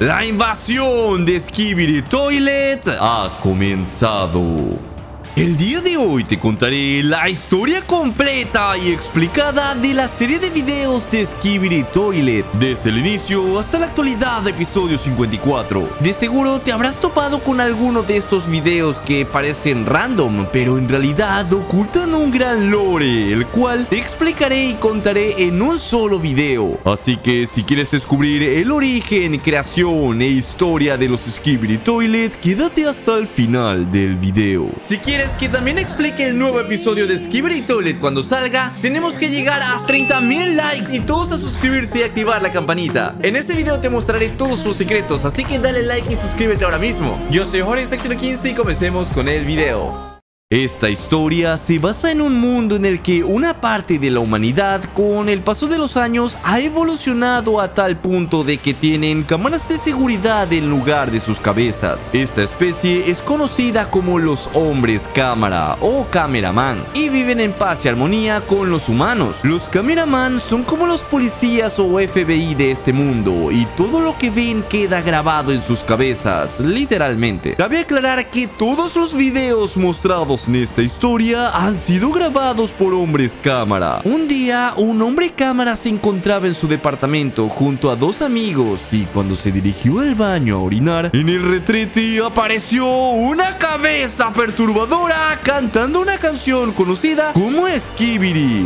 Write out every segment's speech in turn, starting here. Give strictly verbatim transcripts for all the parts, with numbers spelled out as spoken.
La invasión de Skibidi Toilet ha comenzado. El día de hoy te contaré la historia completa y explicada de la serie de videos de Skibidi Toilet, desde el inicio hasta la actualidad, episodio cincuenta y cuatro. De seguro te habrás topado con alguno de estos videos que parecen random, pero en realidad ocultan un gran lore, el cual te explicaré y contaré en un solo video. Así que si quieres descubrir el origen, creación e historia de los Skibidi Toilet, quédate hasta el final del video. Si quieres que también explique el nuevo episodio de Skibidi Toilet cuando salga, tenemos que llegar a treinta mil likes y todos a suscribirse y activar la campanita. En este video te mostraré todos sus secretos, así que dale like y suscríbete ahora mismo. Yo soy Jorge Section quince y comencemos con el video. Esta historia se basa en un mundo en el que una parte de la humanidad con el paso de los años ha evolucionado a tal punto de que tienen cámaras de seguridad en lugar de sus cabezas. Esta especie es conocida como los hombres cámara o cameraman y viven en paz y armonía con los humanos. Los cameraman son como los policías o F B I de este mundo y todo lo que ven queda grabado en sus cabezas, literalmente. Cabe aclarar que todos los videos mostrados en esta historia han sido grabados por hombres cámara. Un día, un hombre cámara se encontraba en su departamento junto a dos amigos y cuando se dirigió al baño a orinar, en el retrete apareció una cabeza perturbadora cantando una canción conocida como Skibidi.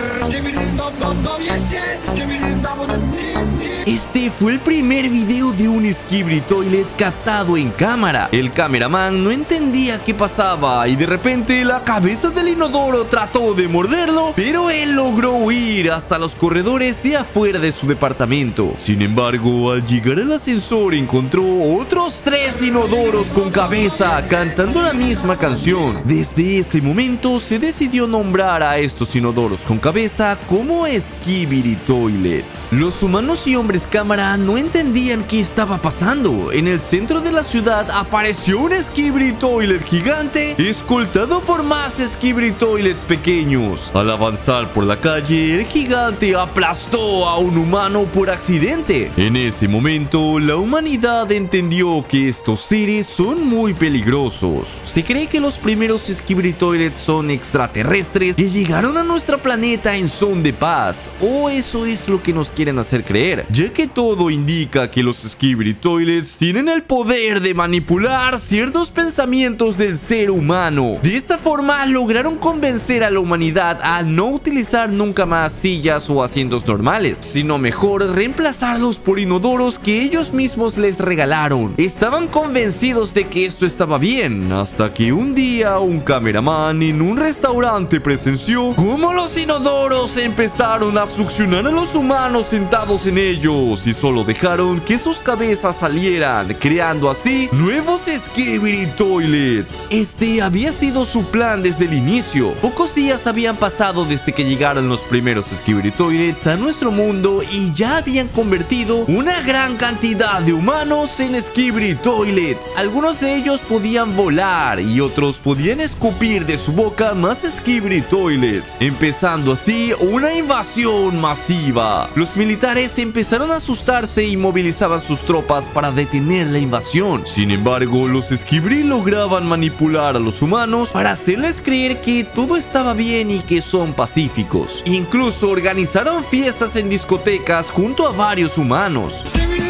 Este fue el primer video de un Skibidi Toilet captado en cámara. El cameraman no entendía qué pasaba y de repente la cabeza del inodoro trató de morderlo, pero él logró huir hasta los corredores de afuera de su departamento. Sin embargo, al llegar al ascensor encontró otros tres inodoros con cabeza cantando la misma canción. Desde ese momento se decidió nombrar a estos inodoros con cabeza como Skibidi Toilets. Los humanos y hombres cámara no entendían qué estaba pasando. En el centro de la ciudad apareció un Skibidi Toilet gigante escoltado por más Skibidi Toilets pequeños. Al avanzar por la calle, el gigante aplastó a un humano por accidente. En ese momento, la humanidad entendió que estos seres son muy peligrosos. Se cree que los primeros Skibidi Toilets son extraterrestres que llegaron a nuestro planeta en son de paz, o eso es lo que nos quieren hacer creer, ya que todo indica que los Skibidi Toilets tienen el poder de manipular ciertos pensamientos del ser humano. De esta forma lograron convencer a la humanidad a no utilizar nunca más sillas o asientos normales, sino mejor reemplazarlos por inodoros que ellos mismos les regalaron. Estaban convencidos de que esto estaba bien, hasta que un día un cameraman en un restaurante presenció cómo los inodoros empezaron a succionar a los humanos sentados en ellos y solo dejaron que sus cabezas salieran, creando así nuevos Skibidi Toilets. Este había sido su plan desde el inicio. Pocos días habían pasado desde que llegaron los primeros Skibidi Toilets a nuestro mundo y ya habían convertido una gran cantidad de humanos en Skibidi Toilets. Algunos de ellos podían volar y otros podían escupir de su boca más Skibidi Toilets, empezando así una invasión masiva. Los militares empezaron a asustarse y movilizaban sus tropas para detener la invasión. Sin embargo, los Skibidi lograban manipular a los humanos para hacerles creer que todo estaba bien y que son pacíficos. Incluso organizaron fiestas en discotecas junto a varios humanos.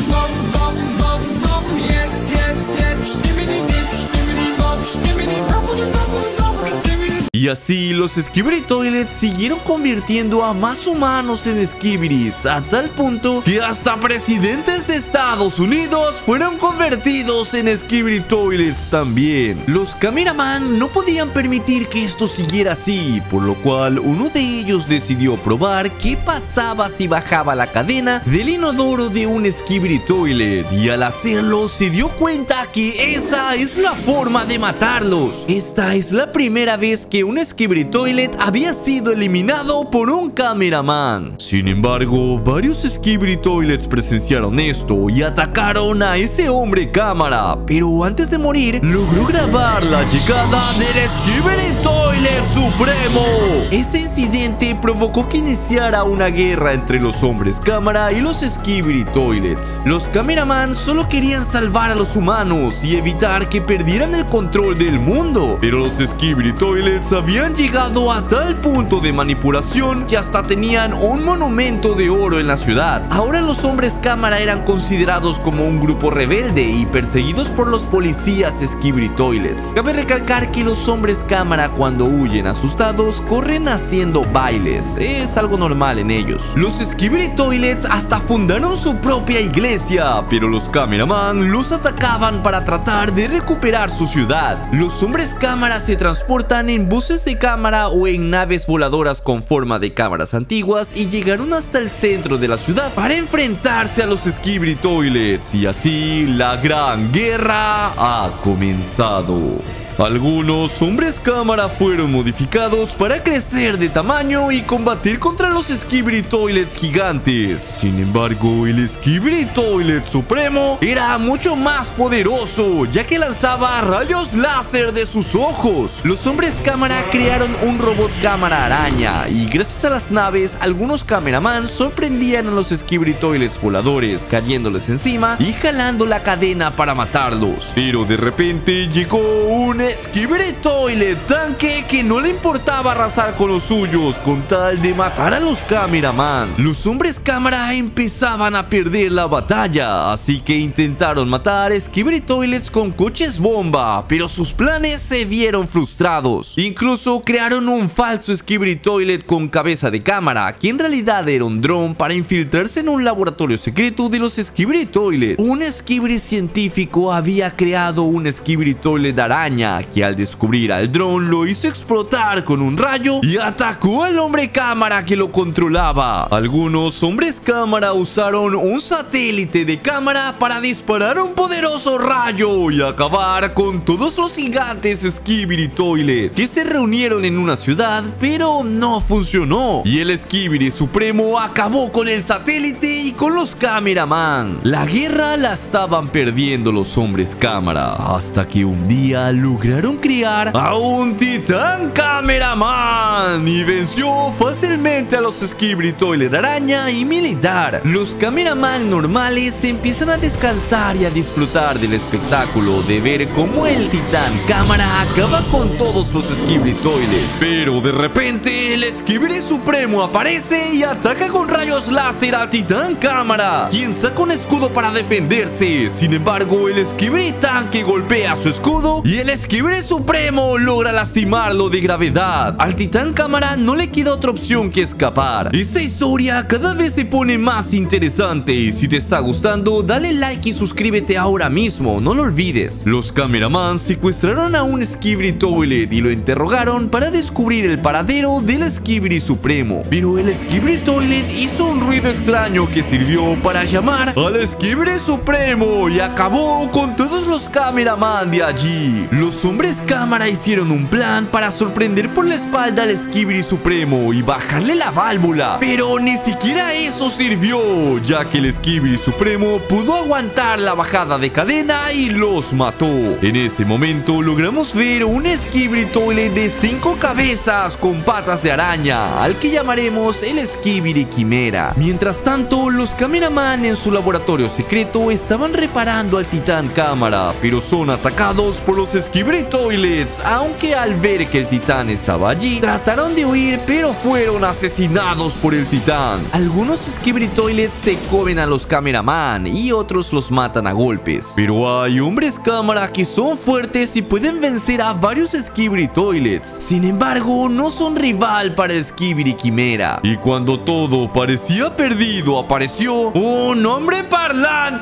Y así los Skibidi Toilets siguieron convirtiendo a más humanos en Skibidis, a tal punto que hasta presidentes de Estados Unidos fueron convertidos en Skibidi Toilets también. Los cameraman no podían permitir que esto siguiera así, por lo cual uno de ellos decidió probar qué pasaba si bajaba la cadena del inodoro de un Skibidi Toilet, y al hacerlo se dio cuenta que esa es la forma de matarlos. Esta es la primera vez que un un Skibidi Toilet había sido eliminado por un cameraman. Sin embargo, varios Skibidi Toilets presenciaron esto y atacaron a ese hombre cámara, pero antes de morir logró grabar la llegada del Skibidi Toilet Supremo. Ese incidente provocó que iniciara una guerra entre los hombres cámara y los Skibidi Toilets. Los cameraman solo querían salvar a los humanos y evitar que perdieran el control del mundo, pero los Skibidi Toilets habían llegado a tal punto de manipulación que hasta tenían un monumento de oro en la ciudad. Ahora los hombres cámara eran considerados como un grupo rebelde y perseguidos por los policías Skibidi Toilets. Cabe recalcar que los hombres cámara, cuando huyen asustados, corren haciendo bailes. Es algo normal en ellos. Los Skibidi Toilets hasta fundaron su propia iglesia, pero los cameraman los atacaban para tratar de recuperar su ciudad. Los hombres cámara se transportan en buses de cámara o en naves voladoras con forma de cámaras antiguas y llegaron hasta el centro de la ciudad para enfrentarse a los Skibidi Toilets, y así la gran guerra ha comenzado. Algunos hombres cámara fueron modificados para crecer de tamaño y combatir contra los Skibidi Toilets gigantes. Sin embargo, el Skibidi Toilet Supremo era mucho más poderoso, ya que lanzaba rayos láser de sus ojos. Los hombres cámara crearon un robot cámara araña, y gracias a las naves, algunos cameraman sorprendían a los Skibidi Toilets voladores, cayéndoles encima y jalando la cadena para matarlos. Pero de repente llegó un Skibidi Toilet tanque que no le importaba arrasar con los suyos con tal de matar a los cameraman. Los hombres cámara empezaban a perder la batalla, así que intentaron matar Skibidi Toilets con coches bomba, pero sus planes se vieron frustrados. Incluso crearon un falso Skibidi Toilet con cabeza de cámara, que en realidad era un dron, para infiltrarse en un laboratorio secreto de los Skibidi Toilet. Un Skibidi científico había creado un Skibidi Toilet araña, que al descubrir al dron lo hizo explotar con un rayo y atacó al hombre cámara que lo controlaba. Algunos hombres cámara usaron un satélite de cámara para disparar un poderoso rayo y acabar con todos los gigantes Skibidi Toilet que se reunieron en una ciudad, pero no funcionó, y el Skibidi Supremo acabó con el satélite y con los cameraman. La guerra la estaban perdiendo los hombres cámara, hasta que un día lograron criar a un titán cameraman y venció fácilmente a los Skibidi Toilet araña y militar. Los cameraman normales empiezan a descansar y a disfrutar del espectáculo de ver cómo el titán cámara acaba con todos los Skibidi Toilets, pero de repente el Skibidi Supremo aparece y ataca con rayos láser al titán cámara, quien saca un escudo para defenderse. Sin embargo, el Skibidi tanque golpea su escudo y el Skibidi Supremo logra lastimarlo de gravedad. Al titán cámara no le queda otra opción que escapar. Esta historia cada vez se pone más interesante, y si te está gustando, dale like y suscríbete ahora mismo, no lo olvides. Los cameraman secuestraron a un Skibidi Toilet y lo interrogaron para descubrir el paradero del Skibidi Supremo, pero el Skibidi Toilet hizo un ruido extraño que sirvió para llamar al Skibidi Supremo y acabó con todos los cameraman de allí. Los hombres cámara hicieron un plan para sorprender por la espalda al Skibidi Supremo y bajarle la válvula, pero ni siquiera eso sirvió, ya que el Skibidi Supremo pudo aguantar la bajada de cadena y los mató. En ese momento logramos ver un Skibidi Toilet de cinco cabezas con patas de araña, al que llamaremos el Skibidi Quimera. Mientras tanto, los cameraman en su laboratorio secreto estaban reparando al titán cámara, pero son atacados por los Skibidi Toilets, aunque al ver que el titán estaba allí, trataron de huir, pero fueron asesinados por el titán. Algunos Skibidi Toilets se comen a los cameraman y otros los matan a golpes, pero hay hombres cámara que son fuertes y pueden vencer a varios Skibidi Toilets. Sin embargo, no son rival para el Skibidi Quimera, y cuando todo parecía perdido, apareció un hombre parlante que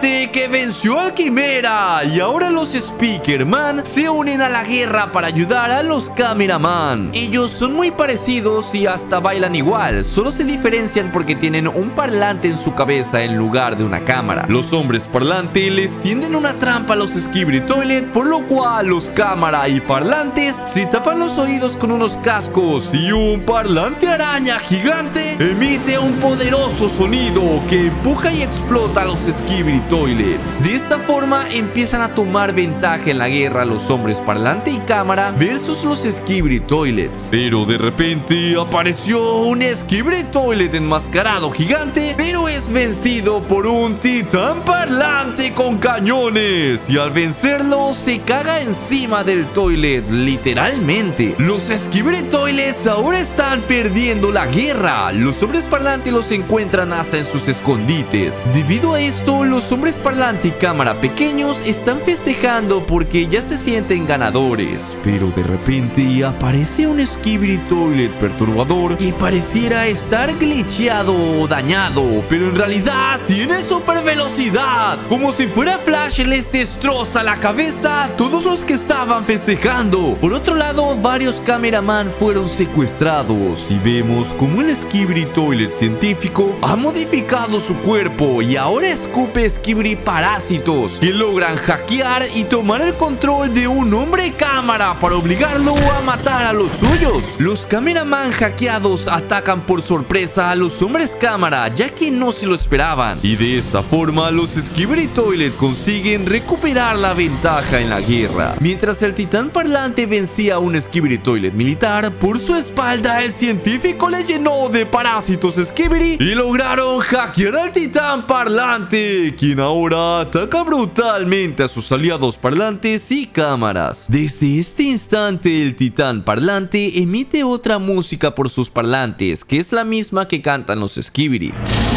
venció al Quimera y ahora los Speakerman se unen a la guerra para ayudar a los Cameraman. Ellos son muy parecidos y hasta bailan igual, solo se diferencian porque tienen un parlante en su cabeza en lugar de una cámara. Los hombres parlante les tienden una trampa a los Skibidi Toilet, por lo cual los cámara y parlantes se tapan los oídos con unos cascos y un parlante araña gigante emite un poderoso sonido que empuja y explota a los Skibidi Toilets. De esta forma empiezan a tomar ventaja en la guerra los hombres parlante y cámara versus los Skibidi Toilets. Pero de repente apareció un Skibidi Toilet enmascarado gigante, pero es vencido por un titán parlante con cañones y al vencerlo se caga encima del toilet, literalmente. Los Skibidi Toilets ahora están perdiendo la guerra. Los hombres parlante los encuentran hasta en sus escondites. Debido a esto, los hombres parlante y cámara pequeños están festejando porque ya se sienten ganadores. Pero de repente aparece un Skibidi Toilet perturbador que pareciera estar glitcheado o dañado, pero en realidad tiene super velocidad. Como si fuera Flash, les destroza la cabeza a todos los que estaban festejando. Por otro lado, varios Cameraman fueron secuestrados y vemos como el Skibidi Toilet científico ha modificado su cuerpo y ahora escupe Skibidi parásitos que logran hackear y tomar el control de un hombre cámara para obligarlo a matar a los suyos. Los Cameraman hackeados atacan por sorpresa a los hombres cámara, ya que no se lo esperaban, y de esta forma los Skibidi Toilet consiguen recuperar la ventaja en la guerra. Mientras el titán parlante vencía a un Skibidi Toilet militar, por su espalda el científico le llenó de parásitos Skibidi y lograron hackear al titán parlante, quien ahora ataca brutalmente a sus aliados parlantes y cámaras. Desde este instante el titán parlante emite otra música por sus parlantes, que es la misma que cantan los Skibidi.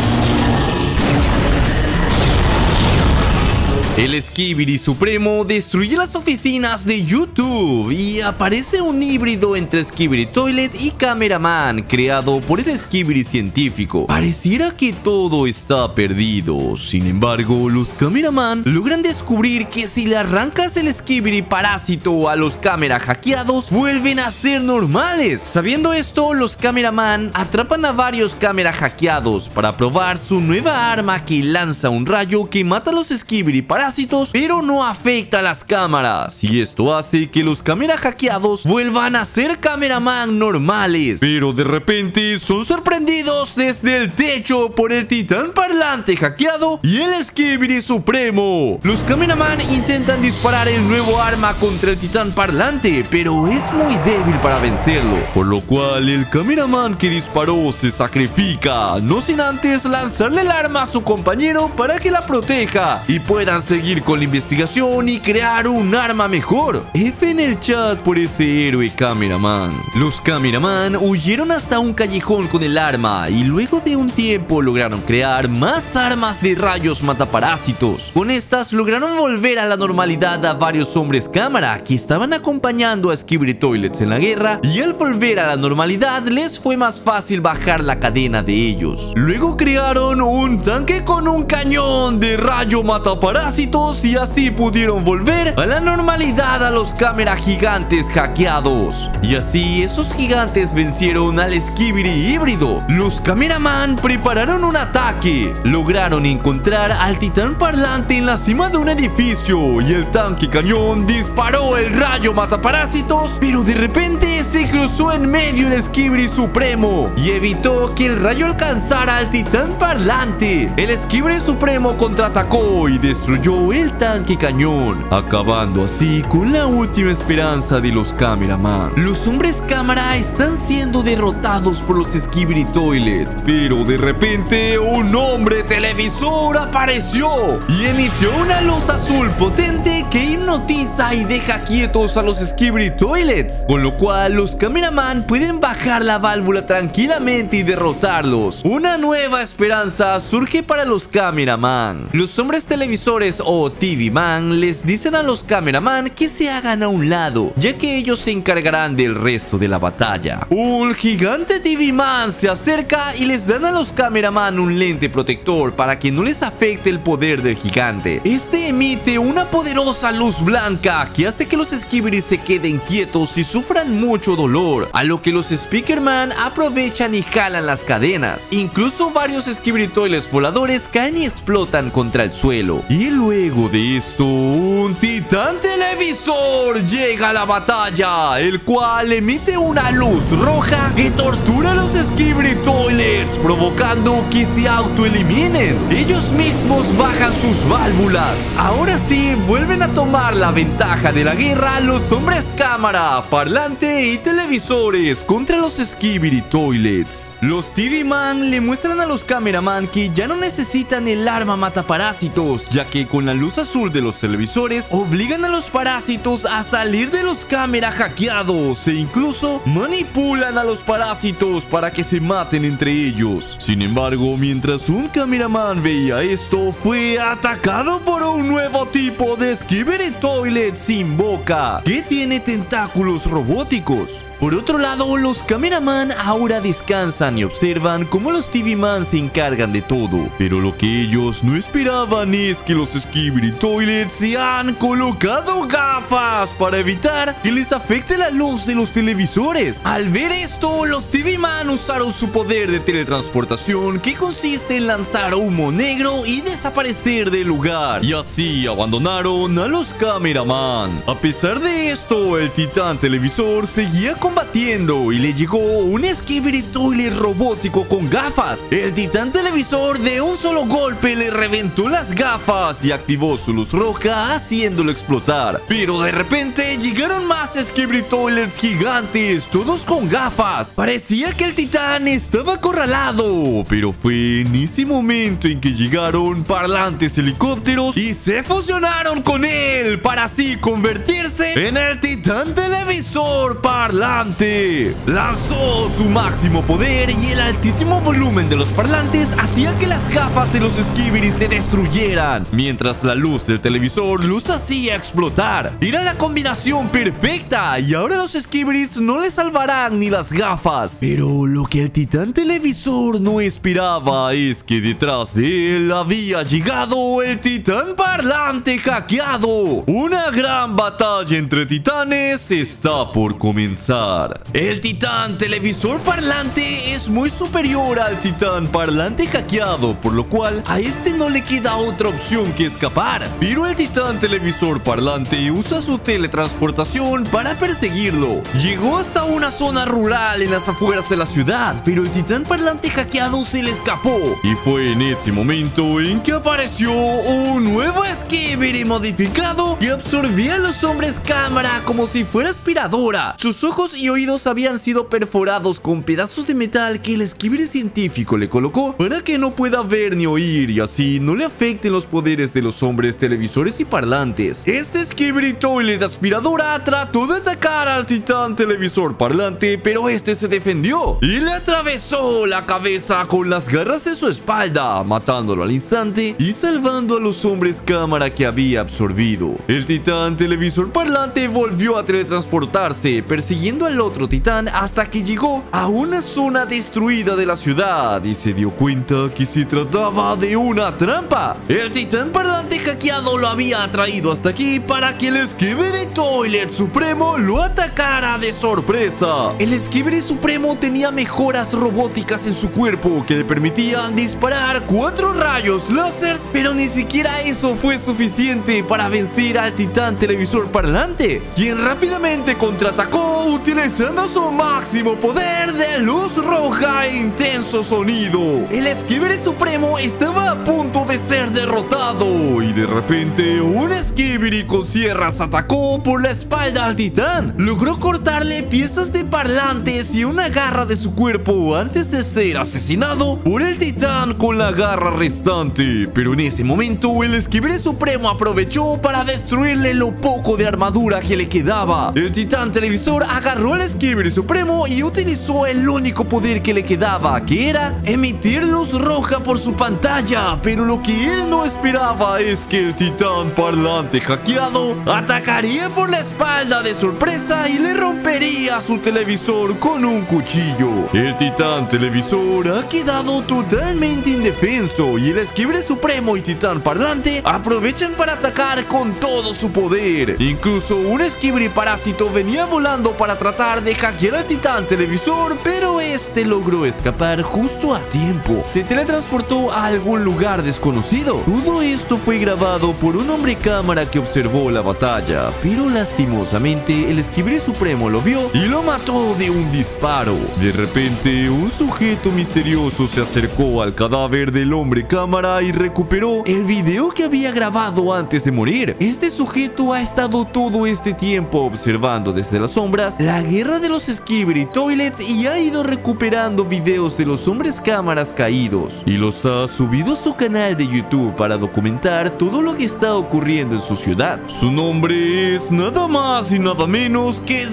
El Skibidi Supremo destruye las oficinas de YouTube y aparece un híbrido entre Skibidi Toilet y Cameraman creado por el Skibidi científico. Pareciera que todo está perdido. Sin embargo, los Cameraman logran descubrir que si le arrancas el Skibidi parásito a los cámara hackeados, vuelven a ser normales. Sabiendo esto, los Cameraman atrapan a varios cámara hackeados para probar su nueva arma que lanza un rayo que mata a los Skibidi parásitos, pero no afecta a las cámaras, y esto hace que los cámara hackeados vuelvan a ser Cameraman normales. Pero de repente son sorprendidos desde el techo por el titán parlante hackeado y el Skibidi Supremo. Los Cameraman intentan disparar el nuevo arma contra el titán parlante, pero es muy débil para vencerlo, por lo cual el Cameraman que disparó se sacrifica, no sin antes lanzarle el arma a su compañero para que la proteja y puedan seguir con la investigación y crear un arma mejor. F en el chat por ese héroe Cameraman. Los Cameraman huyeron hasta un callejón con el arma y luego de un tiempo lograron crear más armas de rayos mataparásitos. Con estas lograron volver a la normalidad a varios hombres cámara que estaban acompañando a Skibidi Toilets en la guerra, y al volver a la normalidad les fue más fácil bajar la cadena de ellos. Luego crearon un tanque con un cañón de rayo mataparásitos y así pudieron volver a la normalidad a los cámara gigantes hackeados. Y así esos gigantes vencieron al Skibidi híbrido. Los Cameraman prepararon un ataque, lograron encontrar al titán parlante en la cima de un edificio y el tanque cañón disparó el rayo mataparásitos, pero de repente se cruzó en medio el Skibidi Supremo y evitó que el rayo alcanzara al titán parlante. El Skibidi Supremo contraatacó y destruyó el tanque cañón, acabando así con la última esperanza de los Cameraman. Los hombres cámara están siendo derrotados por los Skibidi Toilet, pero de repente un hombre televisor apareció y emitió una luz azul potente que hipnotiza y deja quietos a los Skibidi Toilets, con lo cual los Cameraman pueden bajar la válvula tranquilamente y derrotarlos. Una nueva esperanza surge para los Cameraman. Los hombres televisores o T V Man les dicen a los cameraman que se hagan a un lado, ya que ellos se encargarán del resto de la batalla. Un gigante T V Man se acerca y les dan a los cameraman un lente protector para que no les afecte el poder del gigante. Este emite una poderosa luz blanca que hace que los Skibidi se queden quietos y sufran mucho dolor, a lo que los Speakerman aprovechan y jalan las cadenas. Incluso varios Skibidi Toilets voladores caen y explotan contra el suelo. Y luego de esto, un titán televisor llega a la batalla, el cual emite una luz roja que tortura a los Skibidi Toilets, provocando que se autoeliminen. Ellos mismos bajan sus válvulas. Ahora sí, vuelven a tomar la ventaja de la guerra los hombres cámara, parlante y televisores contra los Skibidi Toilets. Los T V Man le muestran a los cameraman que ya no necesitan el arma mataparásitos, ya que con la luz azul de los televisores obligan a los parásitos a salir de los cámaras hackeados e incluso manipulan a los parásitos para que se maten entre ellos. Sin embargo, mientras un cameraman veía esto, fue atacado por un nuevo tipo de Skibidi Toilet sin boca, que tiene tentáculos robóticos. Por otro lado, los cameraman ahora descansan y observan cómo los T V Man se encargan de todo. Pero lo que ellos no esperaban es que los Skibidi Toilets se han colocado gafas para evitar que les afecte la luz de los televisores. Al ver esto, los T V Man usaron su poder de teletransportación, que consiste en lanzar humo negro y desaparecer del lugar. Y así abandonaron a los cameraman. A pesar de esto, el titán televisor seguía con combatiendo y le llegó un Skibidi Toilet robótico con gafas. El titán televisor de un solo golpe le reventó las gafas y activó su luz roja, haciéndolo explotar. Pero de repente llegaron más Skibidi Toilets gigantes, todos con gafas. Parecía que el titán estaba acorralado, pero fue en ese momento en que llegaron parlantes helicópteros y se fusionaron con él para así convertirse en el titán televisor parlante. Lanzó su máximo poder y el altísimo volumen de los parlantes hacía que las gafas de los Skibidi se destruyeran, mientras la luz del televisor los hacía explotar. Era la combinación perfecta y ahora los Skibidis no les salvarán ni las gafas. Pero lo que el titán televisor no esperaba es que detrás de él había llegado el titán parlante hackeado. Una gran batalla entre titanes está por comenzar. El titán televisor parlante es muy superior al titán parlante hackeado, por lo cual a este no le queda otra opción que escapar. Pero el titán televisor parlante usa su teletransportación para perseguirlo. Llegó hasta una zona rural en las afueras de la ciudad, pero el titán parlante hackeado se le escapó. Y fue en ese momento en que apareció un nuevo Skibidi modificado que absorbía a los hombres cámara como si fuera aspiradora. Sus ojos y oídos habían sido perforados con pedazos de metal que el Skibidi científico le colocó para que no pueda ver ni oír y así no le afecten los poderes de los hombres televisores y parlantes. Este Skibidi Toilet aspiradora trató de atacar al titán televisor parlante, pero este se defendió y le atravesó la cabeza con las garras de su espalda, matándolo al instante y salvando a los hombres cámara que había absorbido. El titán televisor parlante volvió a teletransportarse, persiguiendo al otro titán hasta que llegó a una zona destruida de la ciudad y se dio cuenta que se trataba de una trampa. El titán parlante hackeado lo había traído hasta aquí para que el Skibidi Toilet Supremo lo atacara de sorpresa. El Skibidi Supremo tenía mejoras robóticas en su cuerpo que le permitían disparar cuatro rayos láseres, pero ni siquiera eso fue suficiente para vencer al titán televisor parlante, quien rápidamente contraatacó utilizando su máximo poder de luz roja e intenso sonido. El Skibidi Supremo estaba a punto de ser derrotado y de repente un Skibidi con sierras atacó por la espalda al titán. Logró cortarle piezas de parlantes y una garra de su cuerpo antes de ser asesinado por el titán con la garra restante. Pero en ese momento el Skibidi Supremo aprovechó para destruirle lo poco de armadura que le quedaba. El titán televisor agarró agarró al Skibidi Supremo y utilizó el único poder que le quedaba, que era emitir luz roja por su pantalla. Pero lo que él no esperaba es que el titán parlante hackeado atacaría por la espalda de sorpresa y le rompería su televisor con un cuchillo. El titán televisor ha quedado totalmente indefenso y el Skibidi Supremo y titán parlante aprovechan para atacar con todo su poder. Incluso un Skibidi parásito venía volando para tratar de hackear al titán televisor, pero este logró escapar justo a tiempo. Se teletransportó a algún lugar desconocido. Todo esto fue grabado por un hombre cámara que observó la batalla, pero lastimosamente el Skibidi Supremo lo vio y lo mató de un disparo. De repente, un sujeto misterioso se acercó al cadáver del hombre cámara y recuperó el video que había grabado antes de morir. Este sujeto ha estado todo este tiempo observando desde las sombras la guerra de los Skibidi Toilets y ha ido recuperando videos de los hombres cámaras caídos y los ha subido a su canal de YouTube para documentar todo lo que está ocurriendo en su ciudad. Su nombre es nada más y nada menos que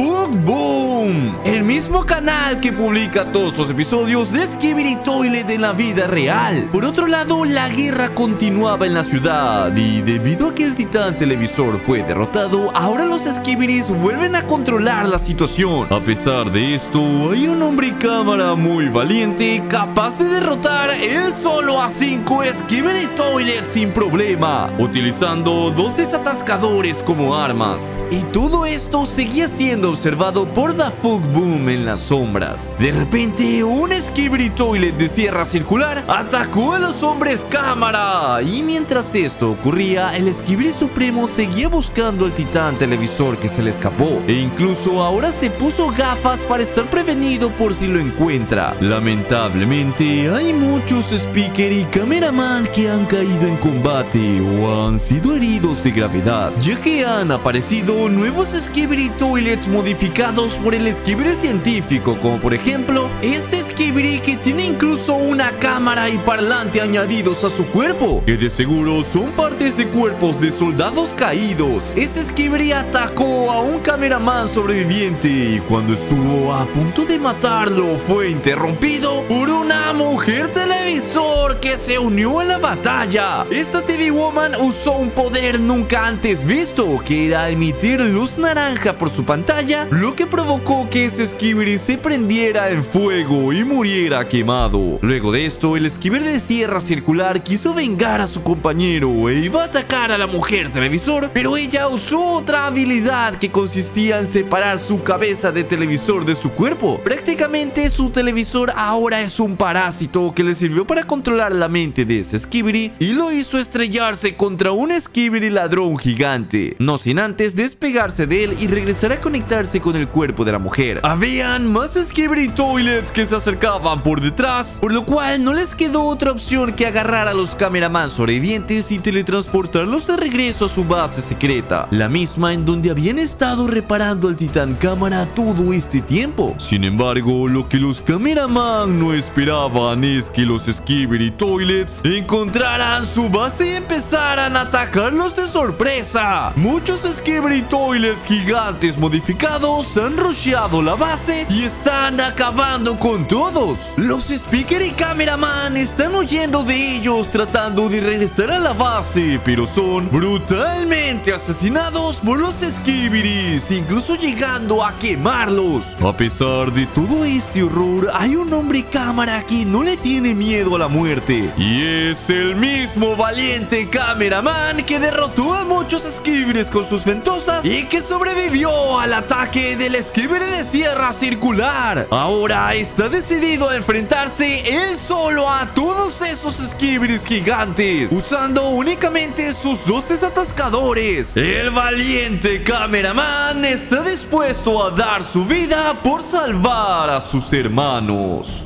DaFuqBoom, el mismo canal que publica todos los episodios de Skibidi Toilet en la vida real. Por otro lado, la guerra continuaba en la ciudad y debido a que el titán televisor fue derrotado, ahora los Skibidis vuelven a controlar la situación. A pesar de esto, hay un hombre cámara muy valiente capaz de derrotar él solo a cinco Skibidi Toilets sin problema, utilizando dos desatascadores como armas. Y todo esto seguía siendo observado por DaFuqBoom en las sombras. De repente, un Skibidi Toilet de sierra circular atacó a los hombres cámara. Y mientras esto ocurría, el Skibidi Supremo seguía buscando al titán televisor que se le escapó. E incluso ahora se puso gafas para estar prevenido por si lo encuentra. Lamentablemente, hay muchos speaker y cameraman que han caído en combate o han sido heridos de gravedad, ya que han aparecido nuevos Skibidi Toilets modificados por el Skibidi científico, como por ejemplo este Skibidi que tiene incluso una cámara y parlante añadidos a su cuerpo, que de seguro son partes de cuerpos de soldados caídos. Este Skibidi atacó a un cameraman sobreviviente y cuando estuvo a punto de matarlo fue interrumpido por una mujer televisor que se unió a la batalla. Esta T V Woman usó un poder nunca antes visto, que era emitir luz naranja por su pantalla, lo que provocó que ese Skibidi se prendiera en fuego y muriera quemado. Luego de esto, el Skibidi de sierra circular quiso vengar a su compañero e iba a atacar a la mujer televisor, pero ella usó otra habilidad que consistía en separar su cabeza de televisor de su cuerpo. Prácticamente su televisor ahora es un parásito que le sirvió para controlar la mente de ese Skibidi y lo hizo estrellarse contra un Skibidi ladrón gigante, no sin antes despegarse de él y regresar a conectarse con el cuerpo de la mujer. Habían más Skibidi Toilets que se acercaban por detrás, por lo cual no les quedó otra opción que agarrar a los cameraman sobrevivientes y teletransportarlos de regreso a su base secreta, la misma en donde habían estado reparando al titán cámara todo este tiempo. Sin embargo, lo que los cameraman no esperaban es que los Skibidi Toilets encontraran su base y empezaran a atacarlos de sorpresa. Muchos Skibidi Toilets gigantes modificados han rusheado la base y están acabando con todos. Los speaker y cameraman están huyendo de ellos tratando de regresar a la base, pero son brutalmente asesinados por los Skibidis, incluso llegando a quemarlos. A pesar de todo este horror, hay un hombre cámara que no le tiene miedo a la muerte, y es el mismo valiente cameraman que derrotó a muchos Skibidis con sus ventosas y que sobrevivió al ataque del Skibidi de sierra circular. Ahora está decidido a enfrentarse él solo a todos esos Skibidis gigantes, usando únicamente sus dos desatascadores. El valiente cameraman está dispuesto a dar su vida por salvar a sus hermanos.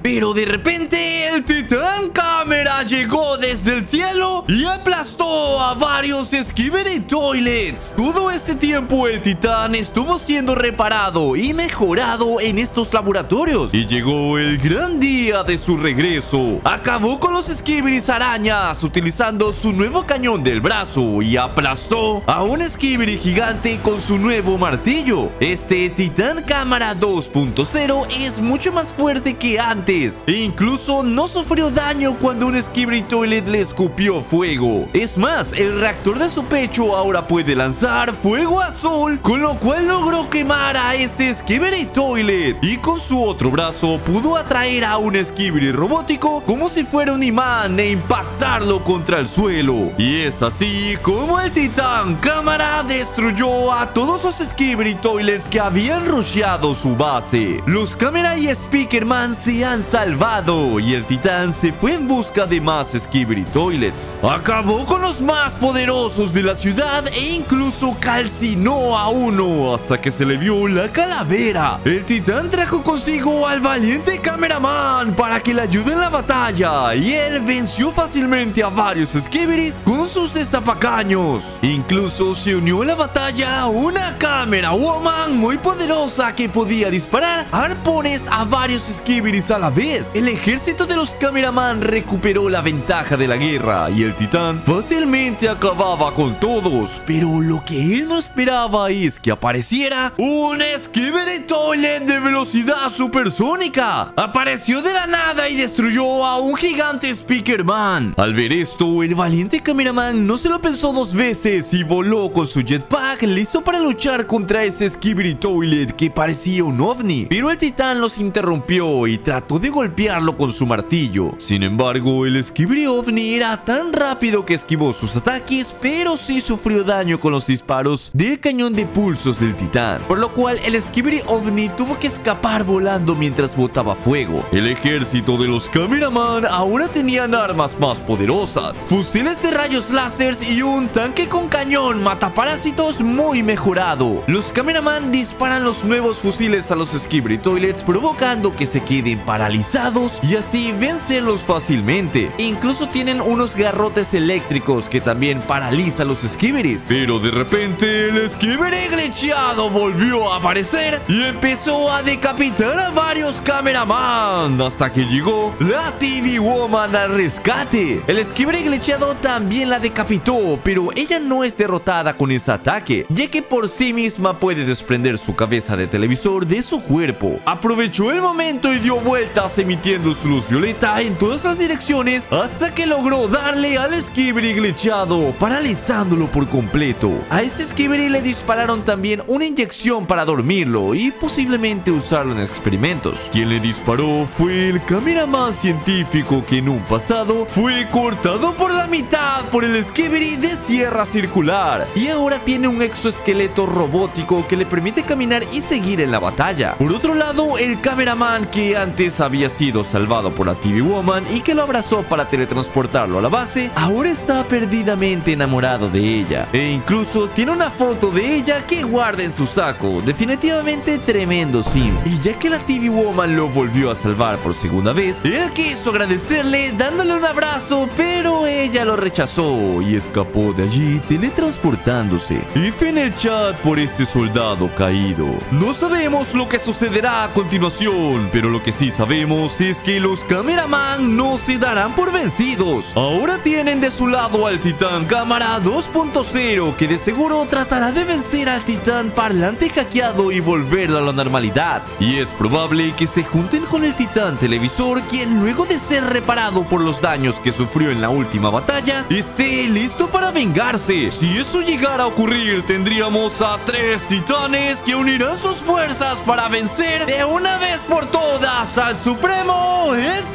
Pero de repente el Titán Cámara llegó desde el cielo y aplastó a varios Skibidi Toilets. Todo este tiempo el Titán estuvo siendo reparado y mejorado en estos laboratorios, y llegó el gran día de su regreso. Acabó con los Skibidis arañas utilizando su nuevo cañón del brazo y aplastó a un Skibidi gigante con su nuevo martillo. Este Titán Cámara dos punto cero es mucho más fuerte que antes e incluso no sufrió daño cuando un Skibidi Toilet le escupió fuego. Es más, el reactor de su pecho ahora puede lanzar fuego azul, con lo cual logró quemar a ese Skibidi Toilet, y con su otro brazo pudo atraer a un Skibidi robótico como si fuera un imán e impactarlo contra el suelo. Y es así como el Titán Cámara destruyó a todos los Skibidi Toilets que habían rusheado su base. Los Cámara y Speakerman se han salvado y el Titán se fue en busca de más Skibidi Toilets. Acabó con los más poderosos de la ciudad e incluso calcinó a uno hasta que se le vio la calavera. El Titán trajo consigo al valiente Cameraman para que le ayude en la batalla, y él venció fácilmente a varios Skibidis con sus destapacaños. Incluso se unió a la batalla una Camera Woman muy poderosa que podía disparar arpones a varios Skibidis a la vez. El ejército de los Cameraman recuperó la ventaja de la guerra y el Titán fácilmente acababa con todos, pero lo que él no esperaba es que apareciera un Skibidi Toilet de velocidad supersónica. Apareció de la nada y destruyó a un gigante Speakerman. Al ver esto, el valiente Cameraman no se lo pensó dos veces y voló con su jetpack listo para luchar contra ese Skibidi Toilet que parecía un ovni. Pero el Titán los interrumpió y trató de golpearlo con su martillo. Sin embargo, el Skibidi ovni era tan rápido que esquivó sus ataques, pero sí sufrió daño con los disparos del cañón de pulsos del Titán, por lo cual el Skibidi ovni tuvo que escapar volando mientras botaba fuego. El ejército de los Cameraman ahora tenían armas más poderosas, fusiles de rayos láseres y un tanque con cañón mataparásitos muy mejorado. Los Cameraman disparan los nuevos fusiles a los Skibidi Toilets, provocando que se queden paralizados y así vencerlos fácilmente. Incluso tienen unos garrotes eléctricos que también paralizan los Skibidis. Pero de repente el Skibidi glitcheado volvió a aparecer y empezó a decapitar a varios Cameraman hasta que llegó la T V Woman al rescate. El Skibidi glitcheado también la decapitó, pero ella no es derrotada con ese ataque, ya que por sí misma puede desprender su cabeza de televisor de su cuerpo. Aprovechó el momento y dio vueltas emitiendo su luz violeta en todas las direcciones hasta que logró darle al Skibidi glitcheado, paralizándolo por completo. A este Skibidi le dispararon también una inyección para dormirlo y posiblemente usarlo en experimentos. Quien le disparó fue el Cameraman científico que en un pasado fue cortado por la mitad por el Skibidi de sierra circular y ahora tiene un exoesqueleto robótico que le permite caminar y seguir en la batalla. Por otro lado, el Cameraman que antes había sido salvado por la T V Woman y que lo abrazó para teletransportarlo a la base, ahora está perdidamente enamorado de ella e incluso tiene una foto de ella que guarda en su saco. Definitivamente tremendo sim. Y ya que la T V Woman lo volvió a salvar por segunda vez, él quiso agradecerle dándole un abrazo, pero ella lo rechazó y escapó de allí teletransportándose. F en el chat por este soldado caído. No sabemos lo que sucederá a continuación, pero lo que sí sabemos es que los Cameraman no se darán por vencidos. Ahora tienen de su lado al Titán Cámara dos punto cero, que de seguro tratará de vencer al Titán Parlante hackeado y volverlo a la normalidad. Y es probable que se junten con el Titán Televisor, quien luego de ser reparado por los daños que sufrió en la última batalla, esté listo para vengarse. Si eso llegara a ocurrir, tendríamos a tres titanes que unirán sus fuerzas para vencer de una vez por todas al supremo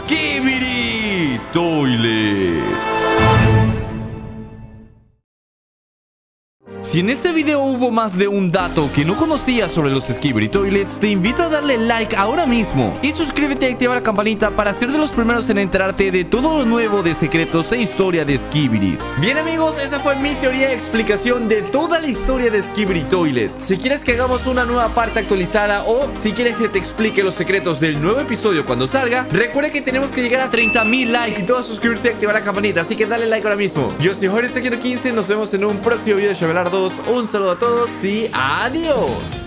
Skibidi Toilet. Si en este video hubo más de un dato que no conocías sobre los Skibidi Toilets, te invito a darle like ahora mismo y suscríbete y activa la campanita para ser de los primeros en enterarte de todo lo nuevo de secretos e historia de Skibidis. Bien amigos, esa fue mi teoría y explicación de toda la historia de Skibidi Toilet. Si quieres que hagamos una nueva parte actualizada o si quieres que te explique los secretos del nuevo episodio cuando salga, recuerda que tenemos que llegar a treinta mil likes y todo suscribirse y activar la campanita, así que dale like ahora mismo. Yo soy Jorge quince, nos vemos en un próximo video de Shabelar dos. Un saludo a todos y adiós.